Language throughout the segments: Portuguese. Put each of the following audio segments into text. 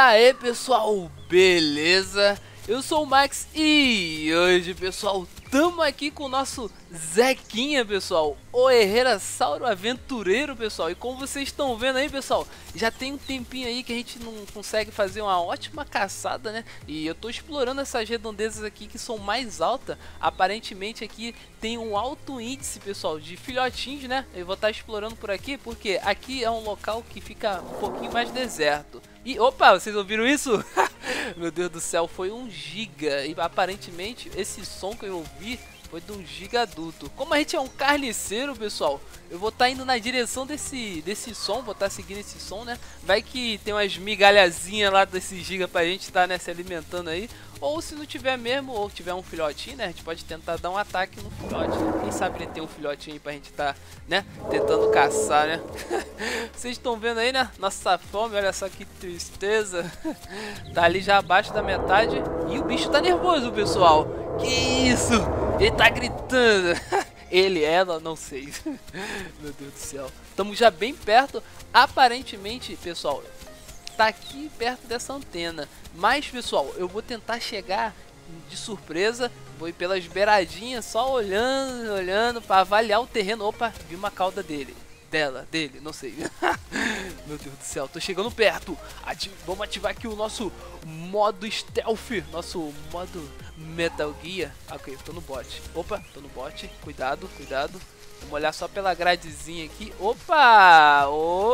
aí, pessoal, beleza? Eu sou o Max e hoje, pessoal, tamo aqui com o nosso Zequinha, pessoal, o Herrerasauro aventureiro, pessoal. E como vocês estão vendo aí, pessoal, já tem um tempinho aí que a gente não consegue fazer uma ótima caçada, né? E eu tô explorando essas redondezas aqui que são mais altas. Aparentemente aqui tem um alto índice, pessoal, de filhotinhos, né? Eu vou estar explorando por aqui porque aqui é um local que fica um pouquinho mais deserto. E opa, vocês ouviram isso? Meu Deus do céu, foi um giga. E aparentemente esse som que eu ouvi foi de um giga adulto. Como a gente é um carniceiro, pessoal, eu vou estar indo na direção desse som, vou estar seguindo esse som, né? Vai que tem umas migalhazinhas lá desse giga pra gente estar, né, se alimentando aí. Ou se não tiver mesmo, ou tiver um filhotinho, né, a gente pode tentar dar um ataque no filhote, né? Quem sabe ele tem um filhotinho aí pra gente estar, né, tentando caçar, né? Vocês estão vendo aí, né, nossa fome, olha só que tristeza. Tá ali já abaixo da metade. E o bicho tá nervoso, pessoal. Que isso? Ele tá gritando. Ele, ela, não sei. Meu Deus do céu. Estamos já bem perto. Aparentemente, pessoal, tá aqui perto dessa antena. Mas, pessoal, eu vou tentar chegar de surpresa. Vou ir pelas beiradinhas, só olhando para avaliar o terreno. Opa, vi uma cauda dele. Dele, não sei. Meu Deus do céu, tô chegando perto. Vamos ativar aqui o nosso modo stealth, nosso modo Metal Gear. Ok, tô no bot. Opa, tô no bot. Cuidado. Vamos olhar só pela gradezinha aqui. Opa,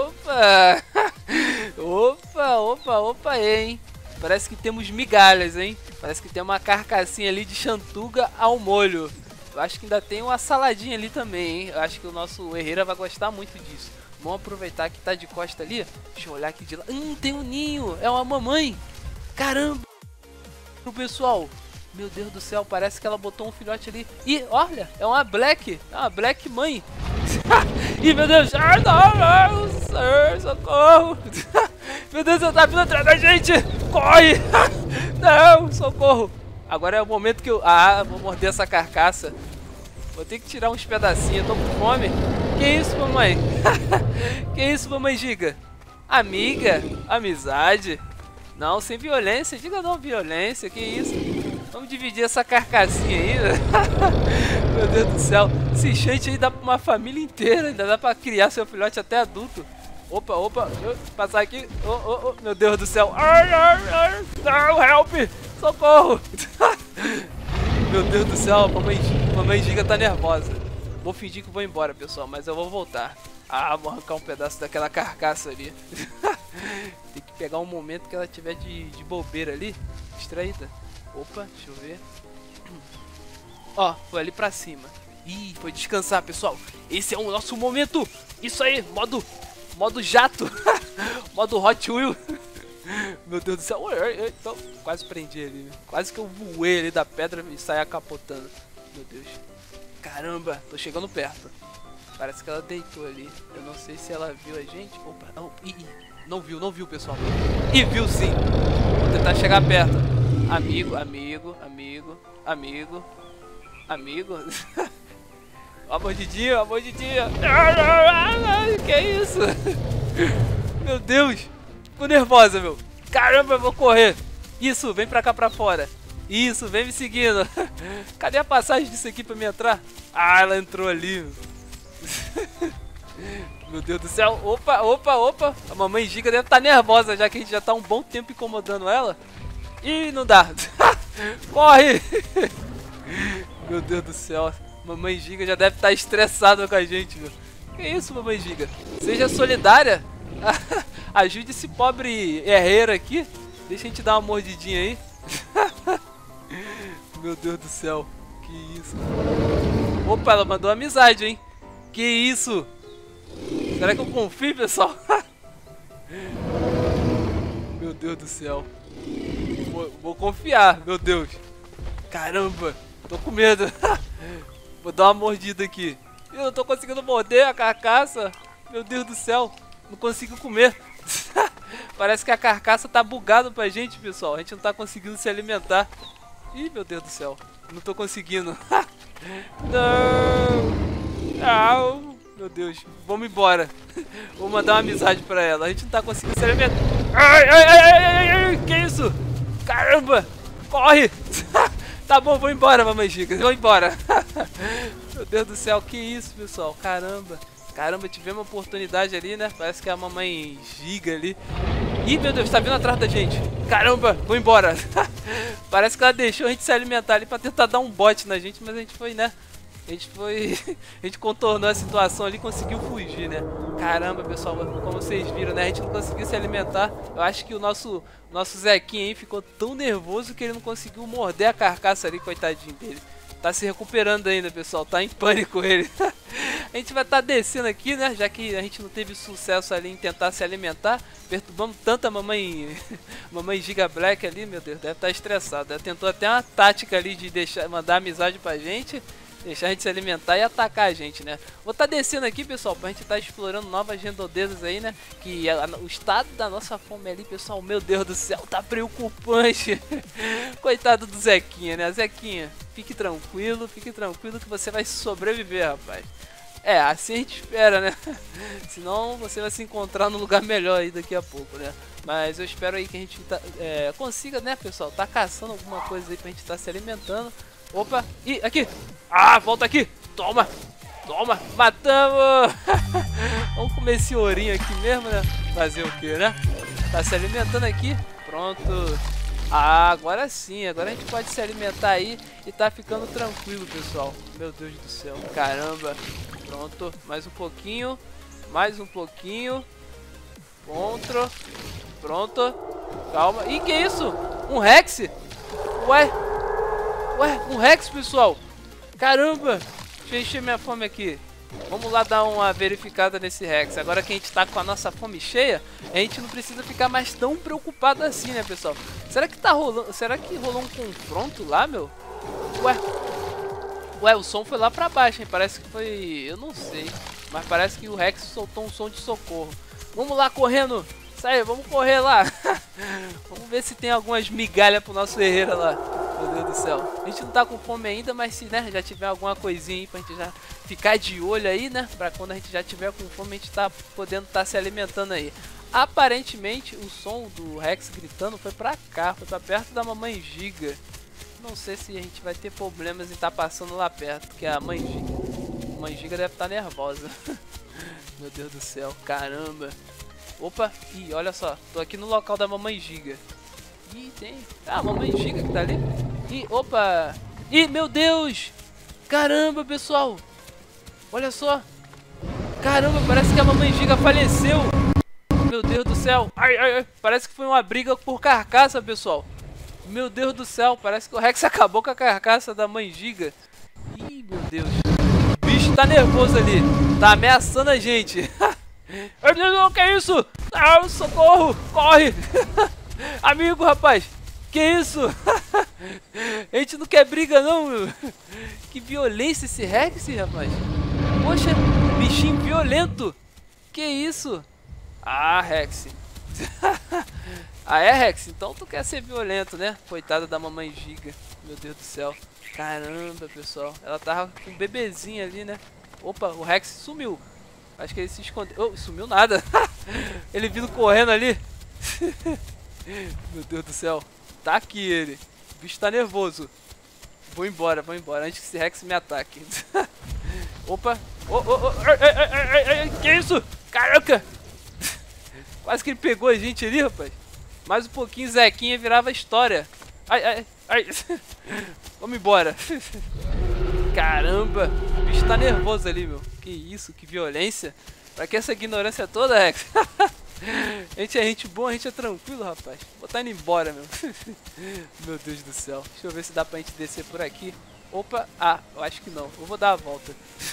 hein. Parece que temos migalhas, hein. Parece que tem uma carcassinha ali de chantuga ao molho. Eu acho que ainda tem uma saladinha ali também, hein? Eu acho que o nosso Herrera vai gostar muito disso. Vamos aproveitar que tá de costa ali. Deixa eu olhar aqui de lá. Tem um ninho. É uma mamãe. Caramba. Pessoal. Meu Deus do céu. Parece que ela botou um filhote ali. Ih, olha. É uma Black. É uma Black mãe. Ih, meu Deus. Ai, não. Socorro. Meu Deus, ela tá vindo atrás da gente. Corre. Não, socorro. Agora é o momento que eu... vou morder essa carcaça. Vou ter que tirar uns pedacinhos. Tô com fome. Que isso, mamãe? Que isso, mamãe giga? Amiga? Amizade? Não, sem violência. Diga não, violência. Que isso? Vamos dividir essa carcassinha aí. Meu Deus do céu. Esse enchente aí dá pra uma família inteira. Ainda dá pra criar seu filhote até adulto. Opa. Passar aqui. Meu Deus do céu. Não, help. Socorro. Meu Deus do céu, mamãe giga tá nervosa. Vou fingir que vou embora, pessoal, mas eu vou voltar. Vou arrancar um pedaço daquela carcaça ali. Tem que pegar um momento que ela tiver de bobeira ali, distraída. Opa, deixa eu ver. Ó, foi ali pra cima. Ih, foi descansar, pessoal. Esse é o nosso momento. Isso aí, modo jato. Modo Hot Wheel. Meu Deus do céu. Quase prendi ele. Quase que eu voei ali da pedra e saí capotando. Meu Deus. Caramba, tô chegando perto. Parece que ela deitou ali. Eu não sei se ela viu a gente. Opa, não. Não viu, pessoal. Ih, viu sim. Vou tentar chegar perto. Amigo. Ó, mordidinha. Que isso? Meu Deus. Tô nervosa, meu. Caramba, eu vou correr. Isso, vem pra cá pra fora. Isso, vem me seguindo. Cadê a passagem disso aqui pra me entrar? Ela entrou ali. Meu Deus do céu. Opa. A mamãe giga deve estar nervosa, já que a gente já tá um bom tempo incomodando ela. Ih, não dá. Corre. Meu Deus do céu. Mamãe giga já deve estar estressada com a gente, meu. Que isso, mamãe giga? Seja solidária. Ajude esse pobre herreiro aqui. Deixa a gente dar uma mordidinha aí. Meu Deus do céu. Que isso? Opa, ela mandou amizade, hein? Que isso? Será que eu confio, pessoal? Meu Deus do céu. Vou confiar, meu Deus. Caramba, tô com medo. Vou dar uma mordida aqui. Eu não tô conseguindo morder a carcaça. Meu Deus do céu. Não consigo comer. Parece que a carcaça tá bugada pra gente, pessoal. A gente não tá conseguindo se alimentar. Ih, meu Deus do céu. Não tô conseguindo. Não. Meu Deus. Vamos embora. Vou mandar uma amizade pra ela. A gente não tá conseguindo se alimentar. Ai, que isso? Caramba! Corre! Tá bom, vou embora, mamãe Giga. Vou embora. Meu Deus do céu, que isso, pessoal? Caramba. Caramba, tivemos uma oportunidade ali, né? Parece que é a mamãe Giga ali. Ih, meu Deus, tá vindo atrás da gente. Caramba, vou embora. Parece que ela deixou a gente se alimentar ali pra tentar dar um bote na gente, mas a gente foi, né? A gente contornou a situação ali e conseguiu fugir, né? Caramba, pessoal, como vocês viram, né? A gente não conseguiu se alimentar. Eu acho que o nosso Zequinha aí ficou tão nervoso que ele não conseguiu morder a carcaça ali, coitadinho dele. Tá se recuperando ainda, pessoal. Tá em pânico ele. A gente vai estar descendo aqui, né? Já que a gente não teve sucesso ali em tentar se alimentar. Perturbamos tanto a mamãe Giga Black ali, meu Deus. Deve estar estressada. Ela tentou até uma tática ali de mandar amizade pra gente. Deixar a gente se alimentar e atacar a gente, né? Vou estar descendo aqui, pessoal, pra gente estar explorando novas redondezas aí, né? Que o estado da nossa fome ali, pessoal, meu Deus do céu, tá preocupante. Coitado do Zequinha, né? Zequinha, fique tranquilo que você vai sobreviver, rapaz. É, assim a gente espera, né? Senão você vai se encontrar num lugar melhor aí daqui a pouco, né? Mas eu espero aí que a gente consiga, né, pessoal? Tá caçando alguma coisa aí pra gente estar se alimentando. Opa, ih, aqui. Ah, volta aqui. Toma, toma, matamos. Vamos comer esse ourinho aqui mesmo, né? Fazer o que, né? Tá se alimentando aqui. Pronto. Ah, agora sim, agora a gente pode se alimentar aí e tá ficando tranquilo, pessoal. Meu Deus do céu, caramba. Pronto, mais um pouquinho. Mais um pouquinho. Pronto. Calma. Ih, que isso? Um Rex? Ué, um Rex, pessoal. Caramba. Deixa eu encher minha fome aqui. Vamos lá dar uma verificada nesse Rex. Agora que a gente tá com a nossa fome cheia, a gente não precisa ficar mais tão preocupado assim, né, pessoal? Será que tá rolando? Será que rolou um confronto lá, meu? Ué, o som foi lá pra baixo, hein? Parece que foi... eu não sei. Mas parece que o Rex soltou um som de socorro. Vamos lá, correndo. Sai, vamos correr lá. Vamos ver se tem algumas migalhas pro nosso Herrera lá. Meu Deus do céu. A gente não tá com fome ainda, mas se, né, já tiver alguma coisinha aí pra gente já ficar de olho aí, né? Pra quando a gente já tiver com fome, a gente tá podendo se alimentando aí. Aparentemente, o som do Rex gritando foi pra cá, foi pra perto da mamãe Giga. Não sei se a gente vai ter problemas em estar passando lá perto, porque a mãe Giga deve estar nervosa. Meu Deus do céu, caramba. Opa, ih, olha só, tô aqui no local da mamãe Giga. Ih, tem... ah, a mamãe Giga que tá ali. Ih, opa. Ih, meu Deus. Caramba, pessoal. Olha só. Caramba, parece que a mamãe Giga faleceu. Meu Deus do céu. Ai. Parece que foi uma briga por carcaça, pessoal. Meu Deus do céu, parece que o Rex acabou com a carcaça da mãe Giga. Ih, meu Deus. O bicho tá nervoso ali. Tá ameaçando a gente. O que é isso? Ah, socorro, corre. Amigo, rapaz, que isso? A gente não quer briga não, meu. Que violência esse Rex, rapaz. Poxa, bichinho violento. Que isso? Ah, Rex. Ah, é, Rex? Então tu quer ser violento, né? Coitada da mamãe Giga. Meu Deus do céu. Caramba, pessoal. Ela tava com um bebezinho ali, né? Opa, o Rex sumiu. Acho que ele se escondeu. Oh, sumiu nada. Ele vindo correndo ali. Meu Deus do céu. Tá aqui ele. O bicho tá nervoso. Vou embora, antes que esse Rex me ataque. Opa. Que isso? Caraca. Quase que ele pegou a gente ali, rapaz. Mais um pouquinho, Zequinha virava história. Ai. Vamos embora. Caramba. O bicho tá nervoso ali, meu. Que isso, que violência. Pra que essa ignorância toda, Rex? A gente é gente boa, a gente é tranquilo, rapaz. Vou tá indo embora, meu. Meu Deus do céu. Deixa eu ver se dá pra gente descer por aqui. Opa, ah, eu acho que não. Eu vou dar a volta.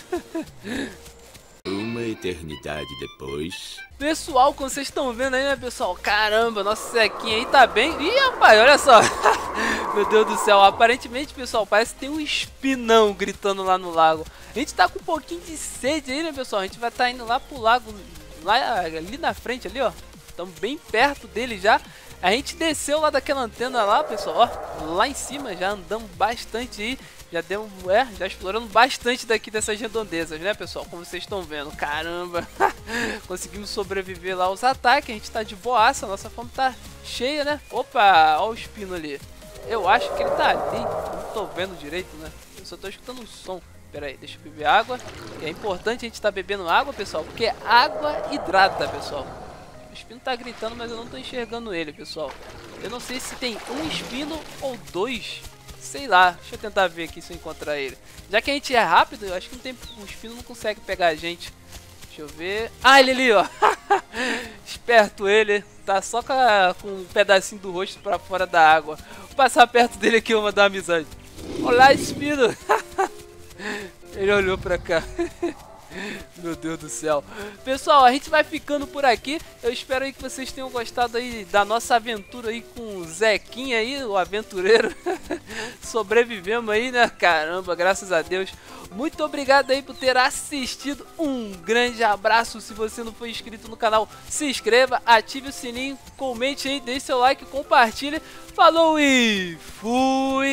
Uma eternidade depois. Pessoal, como vocês estão vendo aí, né, pessoal? Caramba, nosso Zequinha aí tá bem... Ih, rapaz, olha só. Meu Deus do céu. Aparentemente, pessoal, parece que tem um espinão gritando lá no lago. A gente tá com um pouquinho de sede aí, né, pessoal? A gente vai estar indo lá pro lago, lá ali na frente, ali, ó. Estamos bem perto dele já. A gente desceu lá daquela antena lá, pessoal, ó, lá em cima, já andamos bastante aí. Já deu, já explorando bastante daqui dessas redondezas, né, pessoal? Como vocês estão vendo, caramba. Conseguimos sobreviver lá aos ataques, a gente tá de boaça, nossa fome tá cheia, né? Opa, ó o espino ali. Eu acho que ele tá ali, não tô vendo direito, né? Eu só tô escutando um som. Pera aí, deixa eu beber água. É importante a gente tá bebendo água, pessoal, porque água hidrata, pessoal. O espino tá gritando, mas eu não tô enxergando ele, pessoal. Eu não sei se tem um espino ou dois. Sei lá, deixa eu tentar ver aqui se eu encontrar ele. Já que a gente é rápido, eu acho que não tem, o espino não consegue pegar a gente. Deixa eu ver. Ah, ele ali, ó. Esperto ele. Tá só com um pedacinho do rosto pra fora da água. Vou passar perto dele aqui e vou mandar uma amizade. Olá, espino. Ele olhou pra cá. Meu Deus do céu. Pessoal, a gente vai ficando por aqui. Eu espero aí que vocês tenham gostado aí da nossa aventura aí com o Zequinha aí, o aventureiro. Sobrevivemos aí, né? Caramba, graças a Deus. Muito obrigado aí por ter assistido. Um grande abraço. Se você não for inscrito no canal, se inscreva, ative o sininho, comente aí, deixe seu like, compartilhe. Falou e fui!